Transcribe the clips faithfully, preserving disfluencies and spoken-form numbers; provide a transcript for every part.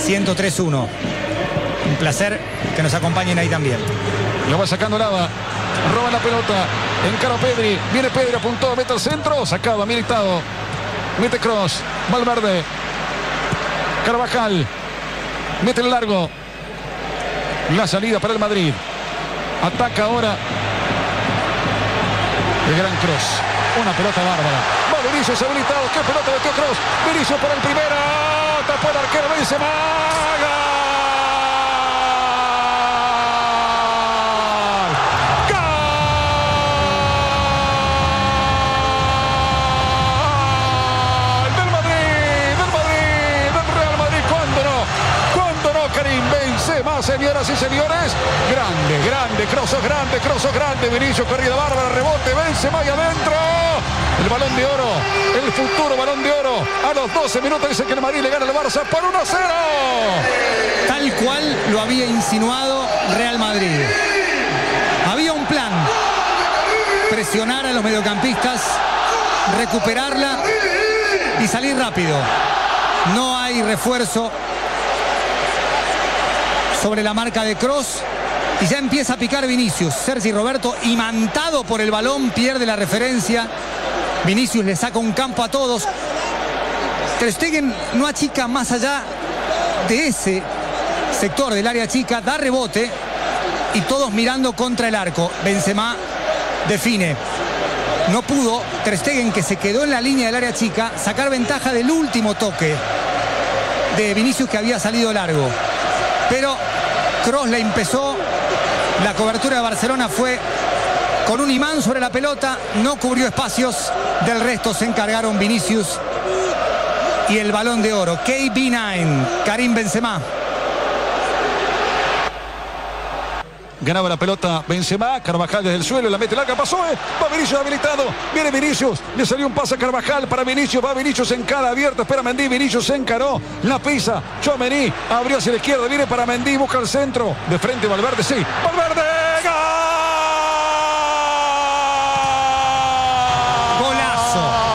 ciento tres uno. Un placer que nos acompañen ahí también. Lo va sacando Lava. Roba la pelota. Encara Pedri. Viene Pedri, apuntó, mete al centro. Sacado, Militado. Mete cross. Valverde. Carvajal. Mete el largo. La salida para el Madrid. Ataca ahora el gran cross. Una pelota bárbara. Va Vinicius habilitado. ¿Qué pelota metió cross? Vinicius para el primero. Tapó el arquero Benzema. Señoras y señores, grande, grande, Kroos grande, Kroos grande, Vinicius, corrida bárbara, rebote, Benzema y adentro, el balón de oro, el futuro balón de oro, a los doce minutos dice que el Madrid le gana al Barça por uno a cero. Tal cual lo había insinuado Real Madrid. Había un plan, presionar a los mediocampistas, recuperarla y salir rápido. No hay refuerzo sobre la marca de Kroos y ya empieza a picar Vinicius. Sergi Roberto, imantado por el balón, pierde la referencia. Vinicius le saca un campo a todos. Ter Stegen no achica más allá de ese sector del área chica, da rebote y todos mirando contra el arco. Benzema define. No pudo Ter Stegen, que se quedó en la línea del área chica, sacar ventaja del último toque de Vinicius, que había salido largo. Pero Kroos la empezó. La cobertura de Barcelona fue con un imán sobre la pelota. No cubrió espacios. Del resto se encargaron Vinicius y el balón de oro. K B nueve, Karim Benzema. Ganaba la pelota Benzema, Carvajal desde el suelo, la mete larga, pasó, eh. Va Vinicius habilitado, viene Vinicius, le salió un pase a Carvajal para Vinicius, va Vinicius en cara abierta, espera Mendy, Vinicius se encaró, la pisa, Tchouaméni, abrió hacia la izquierda, viene para Mendy, busca el centro, de frente Valverde, sí, Valverde, ¡gol! Golazo.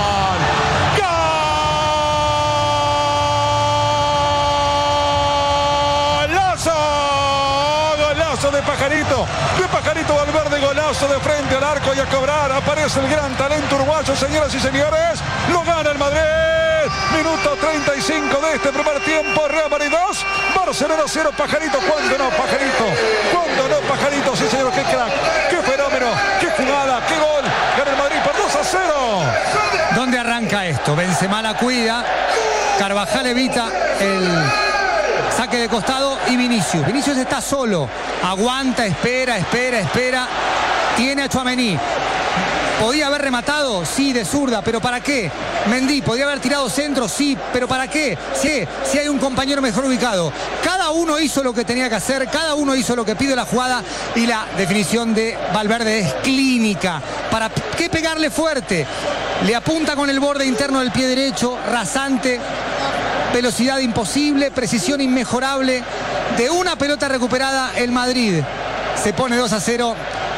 De Pajarito, de Pajarito Valverde, golazo de frente al arco y a cobrar. Aparece el gran talento uruguayo, señoras y señores. Lo gana el Madrid. Minuto treinta y cinco de este primer tiempo. Real Madrid dos, Barcelona cero. Pajarito, ¿cuándo no, Pajarito? ¿Cuándo no, Pajarito? Sí, señor, qué crack, qué fenómeno, qué jugada, qué gol. Gana el Madrid por dos a cero. ¿Dónde arranca esto? Benzema la cuida. Carvajal evita el saque de costado y Vinicius. Vinicius está solo. Aguanta, espera, espera, espera. Tiene a Tchouaméni. ¿Podía haber rematado? Sí, de zurda, pero ¿para qué? Mendy, ¿podía haber tirado centro? Sí, pero ¿para qué? Sí, sí hay un compañero mejor ubicado. Cada uno hizo lo que tenía que hacer, cada uno hizo lo que pide la jugada y la definición de Valverde es clínica. ¿Para qué pegarle fuerte? Le apunta con el borde interno del pie derecho, rasante. Velocidad imposible, precisión inmejorable. De una pelota recuperada, el Madrid se pone dos a cero.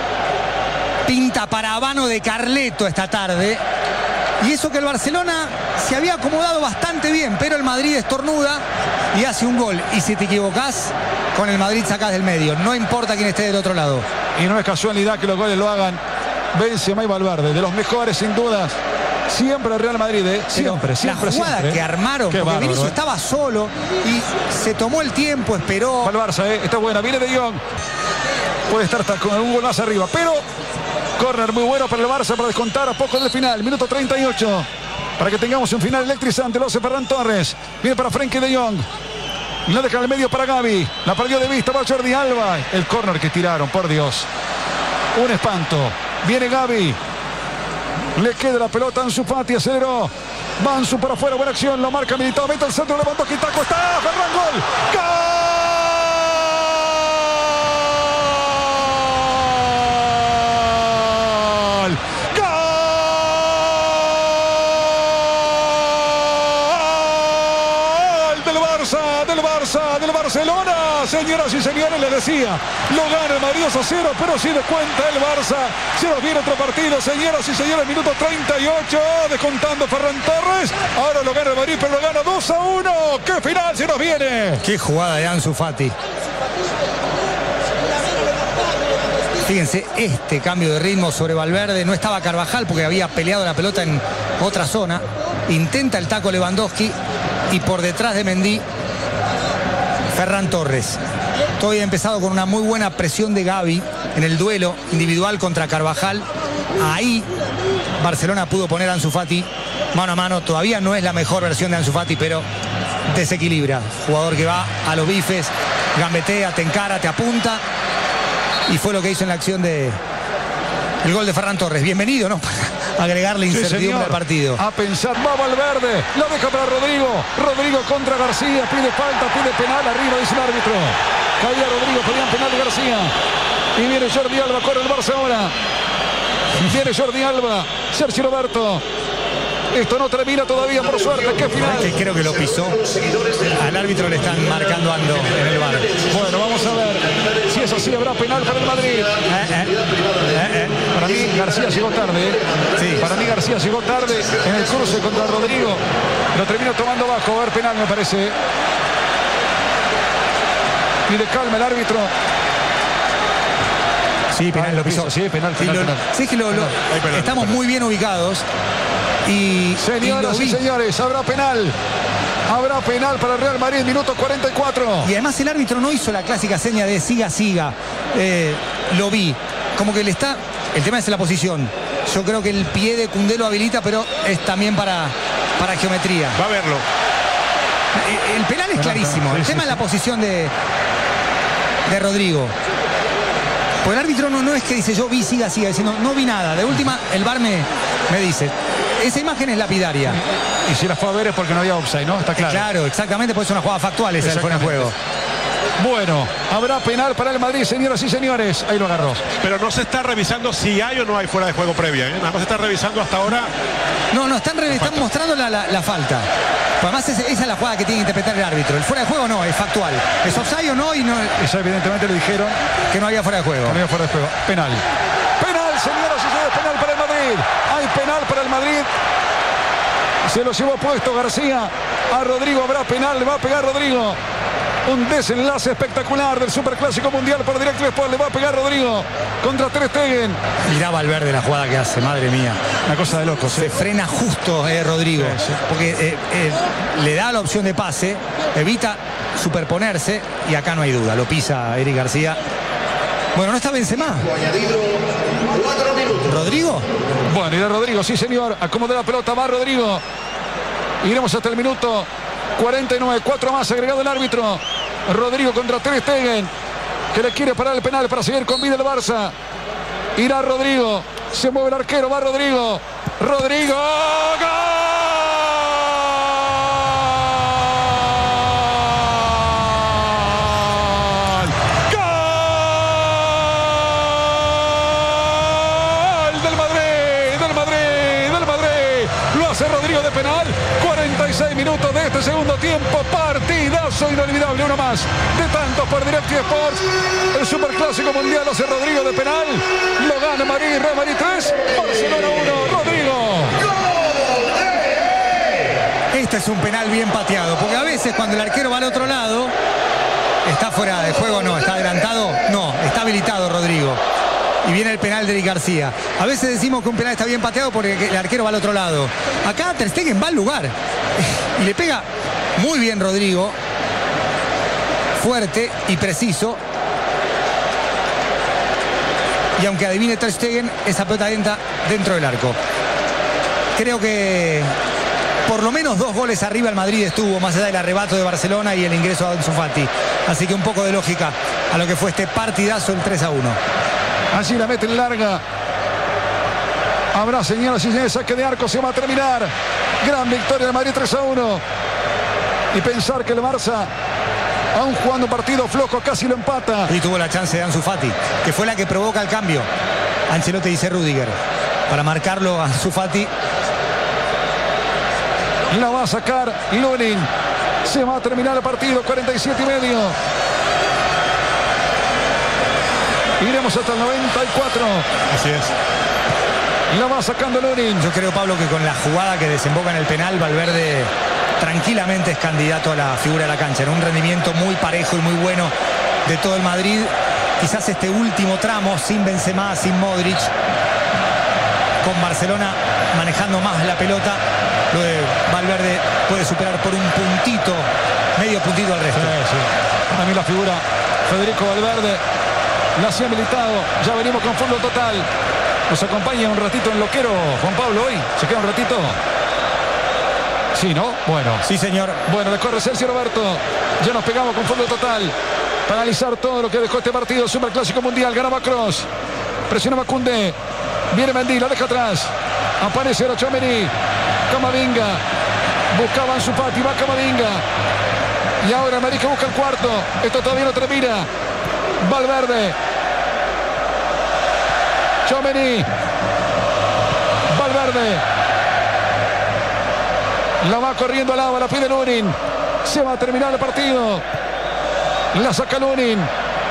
Pinta para Habano de Carleto esta tarde. Y eso que el Barcelona se había acomodado bastante bien, pero el Madrid estornuda y hace un gol. Y si te equivocás, con el Madrid sacás del medio. No importa quién esté del otro lado. Y no es casualidad que los goles lo hagan Benzema y Valverde, de los mejores sin dudas. Siempre el Real Madrid, ¿eh? Siempre, siempre, la jugada siempre, que armaron, Qué porque bárbaro, Vinicius ¿eh? estaba solo y se tomó el tiempo, esperó. Para el Barça, ¿eh? Está buena, viene De Jong. Puede estar hasta con un gol más arriba, pero córner muy bueno para el Barça para descontar a poco del final. Minuto treinta y ocho. Para que tengamos un final electrizante. Lo hace Ferran Torres. Viene para Frenkie De Jong. La deja en el medio para Gavi. La perdió de vista para Jordi Alba. El córner que tiraron, por Dios. Un espanto. Viene Gavi. Le queda la pelota a Ansu Fati, aceleró. Mansu para afuera, buena acción, lo marca Militao, mete el centro, levantó Quitaco, está Ferran, gol. ¡Gol! ¡Gol del Barça! Barça, del Barça, del Barcelona. Señoras y señores, le decía, lo gana el Madrid dos a cero, pero si descuenta el Barça, se nos viene otro partido, señoras y señores, minuto treinta y ocho, descontando Ferran Torres. Ahora lo gana el Madrid, pero lo gana dos a uno. ¡Qué final se nos viene! Qué jugada de Ansu Fati. Fíjense, este cambio de ritmo sobre Valverde. No estaba Carvajal porque había peleado la pelota en otra zona. Intenta el taco Lewandowski y por detrás de Mendy, Ferran Torres. Todo había empezado con una muy buena presión de Gavi en el duelo individual contra Carvajal. Ahí Barcelona pudo poner a Ansu Fati mano a mano. Todavía no es la mejor versión de Ansu Fati, pero desequilibra. Jugador que va a los bifes, gambetea, te encara, te apunta. Y fue lo que hizo en la acción de el gol de Ferran Torres. Bienvenido, ¿no? Para agregarle incertidumbre sí, al partido. A pensar, va Valverde, la deja para Rodrigo. Rodrigo contra García, pide falta, pide penal, arriba dice el árbitro. Caía Rodrigo, pedían penal de García. Y viene Jordi Alba, corre el Barça ahora. Viene Jordi Alba, Sergio Roberto. Esto no termina todavía, por suerte. ¡Qué final! Que creo que lo pisó. Al árbitro le están marcando ando en el bar. Bueno, vamos a ver. Si es así, habrá penal para el Madrid. Eh, eh. Eh, eh. Para mí, García llegó tarde. ¿eh? Sí. Para mí, García llegó tarde en el cruce contra Rodrigo. Lo termina tomando bajo. A ver, penal, me parece. Y de calma el árbitro. Sí, penal, lo pisó. Sí, penal, penal, lo, penal. Sí, es que lo, lo, penal, estamos penal. muy bien ubicados. Y, Señoras y, y señores, habrá penal. Habrá penal para el Real Madrid, minuto cuarenta y cuatro. Y además el árbitro no hizo la clásica seña de siga, siga. Eh, lo vi. Como que le está... El tema es la posición. Yo creo que el pie de Koundé lo habilita, pero es también para, para geometría. Va a verlo. El, el penal es clarísimo. El tema es la posición de, de Rodrigo. Pues el árbitro no, no es que dice yo vi, siga, siga, diciendo no vi nada. De última, el V A R me, me dice... Esa imagen es lapidaria. Y si la fue a ver es porque no había offside, ¿no? Está claro. Claro, exactamente, pues es una jugada factual esa del fuera de juego. Bueno, habrá penal para el Madrid, señoras y señores. Ahí lo agarró. Pero no se está revisando si hay o no hay fuera de juego previa, ¿eh? Nada más se está revisando hasta ahora. No, no, están, están mostrando la, la, la falta. Además, esa es la jugada que tiene que interpretar el árbitro. El fuera de juego no, es factual. ¿Es offside o no? Y no... Eso evidentemente le dijeron que no había fuera de juego. Que no había fuera de juego. Penal. Penal, señoras y señores, penal para el Madrid. Hay penal para el Madrid. Se lo llevó puesto García. A Rodrigo habrá penal, le va a pegar Rodrigo. Un desenlace espectacular del Superclásico Mundial por Directo Sport. Le va a pegar Rodrigo contra Ter Stegen. Mirá Valverde la jugada que hace, madre mía. Una cosa de loco. Se ¿sí? frena justo eh, Rodrigo. Sí, sí. Porque eh, eh, le da la opción de pase, evita superponerse y acá no hay duda. Lo pisa Eric García. Bueno, no está Benzema. ¿Rodrigo? Bueno, irá Rodrigo, sí señor. Acomoda la pelota, va Rodrigo. Iremos hasta el minuto cuarenta y nueve. Cuatro más agregado el árbitro. Rodrigo contra Ter Stegen, que le quiere parar el penal para seguir con vida el Barça. Irá Rodrigo. Se mueve el arquero, va Rodrigo. Rodrigo. ¡Gol! Rodrigo de penal, cuarenta y seis minutos de este segundo tiempo, partidazo inolvidable, uno más de tantos por Directo Sports. El Superclásico Mundial hace Rodrigo de penal, lo gana Madrid, Real Madrid tres, Barcelona uno, Rodrigo. Este es un penal bien pateado, porque a veces cuando el arquero va al otro lado, está fuera de juego, no, está adelantado, no, está habilitado Rodrigo. Y viene el penal de Eric García. A veces decimos que un penal está bien pateado porque el arquero va al otro lado. Acá Ter Stegen va al lugar. Y le pega muy bien Rodrigo. Fuerte y preciso. Y aunque adivine Ter Stegen, esa pelota entra dentro del arco. Creo que por lo menos dos goles arriba el Madrid estuvo, más allá del arrebato de Barcelona y el ingreso de Ansu Fati. Así que un poco de lógica a lo que fue este partidazo, el tres a uno. Allí la meten larga. Habrá, señoras y señores, saque de arco, se va a terminar. Gran victoria de Madrid tres a uno. Y pensar que el Barça, aún jugando un partido flojo, casi lo empata. Y tuvo la chance de Ansu Fati, que fue la que provoca el cambio. Ancelotti dice Rüdiger, para marcarlo a Ansu Fati. La va a sacar Lunin. Se va a terminar el partido, cuarenta y siete y medio. Iremos hasta el noventa y cuatro. Así es. La va sacando Lunin. Yo creo, Pablo, que con la jugada que desemboca en el penal, Valverde tranquilamente es candidato a la figura de la cancha. En un rendimiento muy parejo y muy bueno de todo el Madrid. Quizás este último tramo, sin Benzema, sin Modric, con Barcelona manejando más la pelota, lo de Valverde puede superar por un puntito, medio puntito al resto. Sí, sí. A mí la figura Federico Valverde la hacía militado. Ya venimos con fútbol total. Nos acompaña un ratito en Loquero, Juan Pablo, hoy. ¿Se queda un ratito? Sí, ¿no? Bueno. Sí, señor. Bueno, le corre Sergio Roberto. Ya nos pegamos con fútbol total para analizar todo lo que dejó este partido. Superclásico mundial. Ganaba Kroos. Presiona Macunde. Viene Mendy, la deja atrás. Aparece ahora Tchouaméni. Camavinga. Buscaba Ansu Fati. Va Camavinga. Y ahora Madrid que busca el cuarto. Esto todavía no termina. Valverde. Tchouaméni. Valverde. La va corriendo al agua, la pide Lunin. Se va a terminar el partido. La saca Lunin.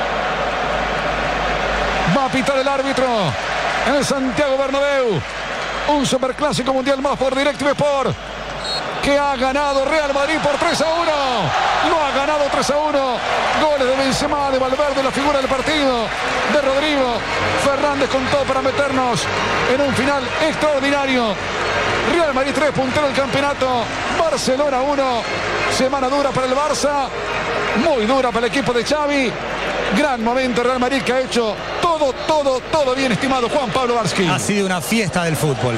Va a pitar el árbitro en el Santiago Bernabéu. Un superclásico mundial más por DirecTV Sport, que ha ganado Real Madrid por tres a uno. Lo ha ganado tres a uno. Goles de Benzema, de Valverde, la figura del partido, de Rodrigo. Fernández con todo para meternos en un final extraordinario. Real Madrid tres, puntero del campeonato. Barcelona uno. Semana dura para el Barça. Muy dura para el equipo de Xavi. Gran momento Real Madrid, que ha hecho todo, todo, todo bien, estimado Juan Pablo Varsky. Ha sido una fiesta del fútbol.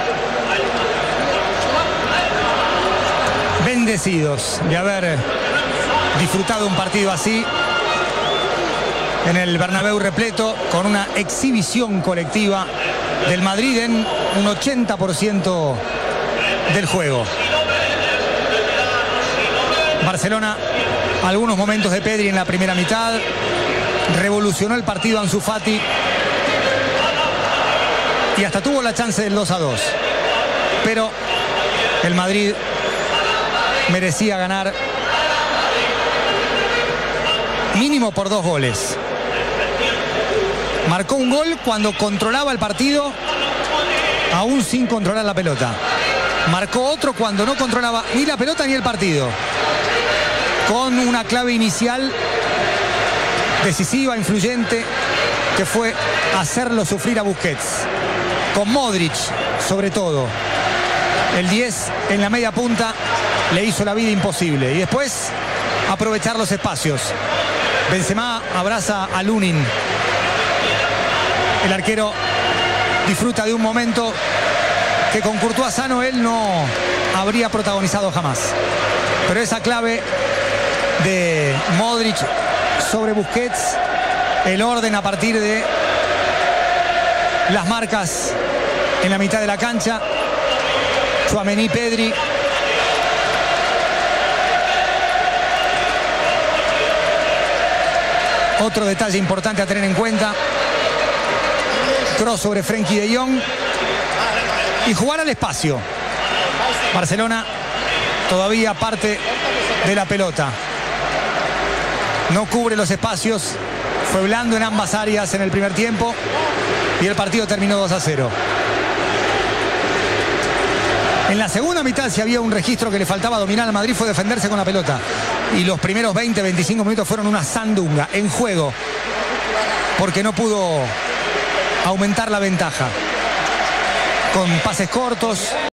Bendecidos de haber disfrutado un partido así en el Bernabéu repleto, con una exhibición colectiva del Madrid en un ochenta por ciento del juego. Barcelona, algunos momentos de Pedri en la primera mitad, revolucionó el partido Ansu Fati y hasta tuvo la chance del dos a dos, pero el Madrid merecía ganar mínimo por dos goles. Marcó un gol cuando controlaba el partido, aún sin controlar la pelota. Marcó otro cuando no controlaba ni la pelota ni el partido, con una clave inicial decisiva, influyente, que fue hacerlo sufrir a Busquets. Con Modric, sobre todo, el diez en la media punta le hizo la vida imposible. Y después aprovechar los espacios. Benzema abraza a Lunin. El arquero disfruta de un momento que con Courtois sano él no habría protagonizado jamás. Pero esa clave de Modric sobre Busquets, el orden a partir de las marcas en la mitad de la cancha, Tchouaméni, Pedri. Otro detalle importante a tener en cuenta: Kroos sobre Frenkie de Jong. Y jugar al espacio. Barcelona todavía parte de la pelota. No cubre los espacios. Fue blando en ambas áreas en el primer tiempo. Y el partido terminó dos a cero. En la segunda mitad, si había un registro que le faltaba dominar al Madrid, fue defenderse con la pelota. Y los primeros veinte, veinticinco minutos fueron una sandunga en juego, porque no pudo aumentar la ventaja. Con pases cortos,